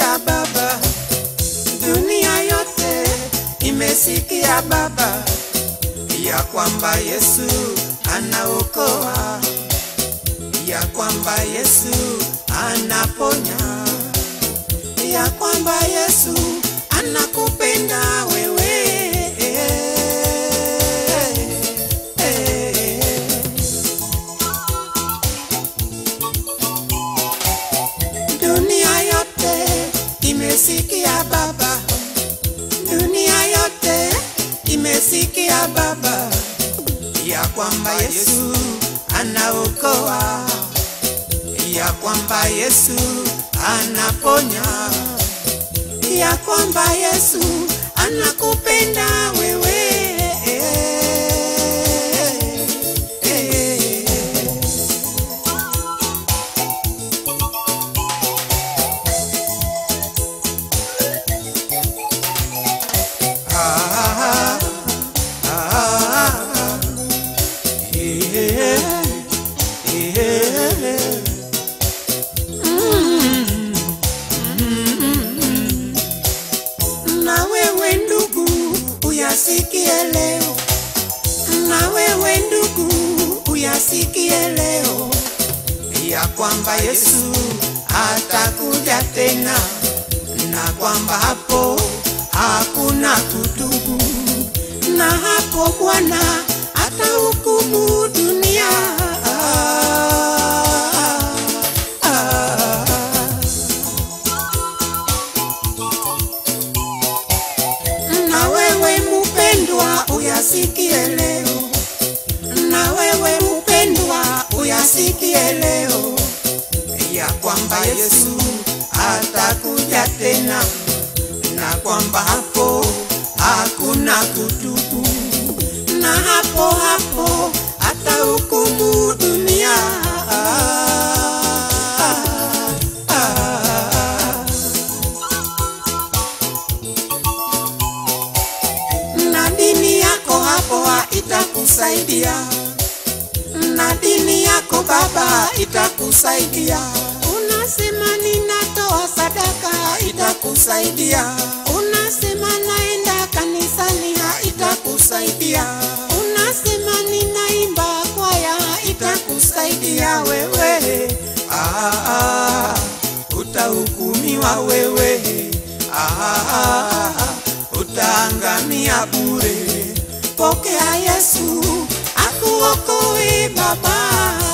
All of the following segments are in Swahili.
imesikia Baba, dunia yote imesikia Baba, ya kwamba Yesu anaokoa, ya kwamba Yesu anaponya, ya kwamba Yesu anakupenda wewe. Dunia yote imesikia Baba, dunia yote imesikia Baba, ya kwamba Yesu anaokoa, ya kwamba Yesu anaponya, ya kwamba Yesu anakupenda wewe. Na wewe ndugu uyasikie leo, na wewe ndugu uyasikie leo, ya kwamba Yesu atakuja tena, na kwamba hapo hakuna kutubu, na hapo Bwana atahukumu dunia. Na wewe mpendwa uyasikie leo, na wewe mpendwa uyasikie leo, ya kwamba Yesu atakuja tena, na kwamba hapo hakuna kutubu, na hapo atahukumu dunia. Na dini yako hapo itakusaidia, na dini yako baba itakusaidia. Unasema ninatoa sadaka, itakusaidia. Unasema naenda kanisani, itakusaidia. Unasema ninaimba kwaya, itakusaidia wewe. Utahukumiwa wewe. Utaangamia bure. Pokea Yesu akuokoe baba.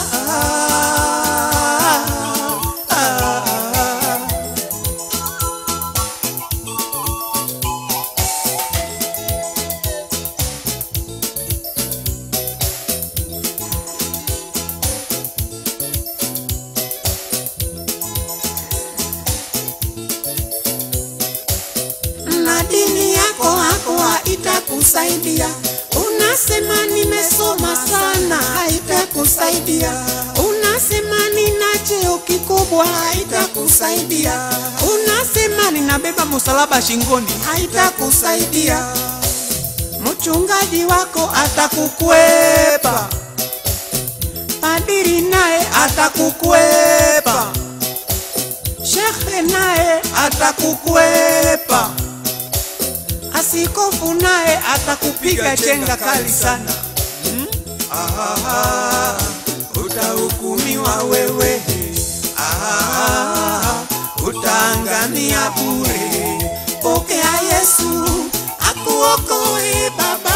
Na dini yako itakusaidia. Unasema nimesoma sana, haitakusaidia. Unasema nina cheo kikubwa, haitakusaidia. Unasema ninabeba msalaba shingoni, haitakusaidia. Mchungaji wako atakukwepa, padiri naye atakukwepa, shekhe naye atakukwepa, askofu naye atakupiga chenga kali sana. Utahukumiwa wewe. Utaangamia bure. Pokea Yesu akuokoe baba.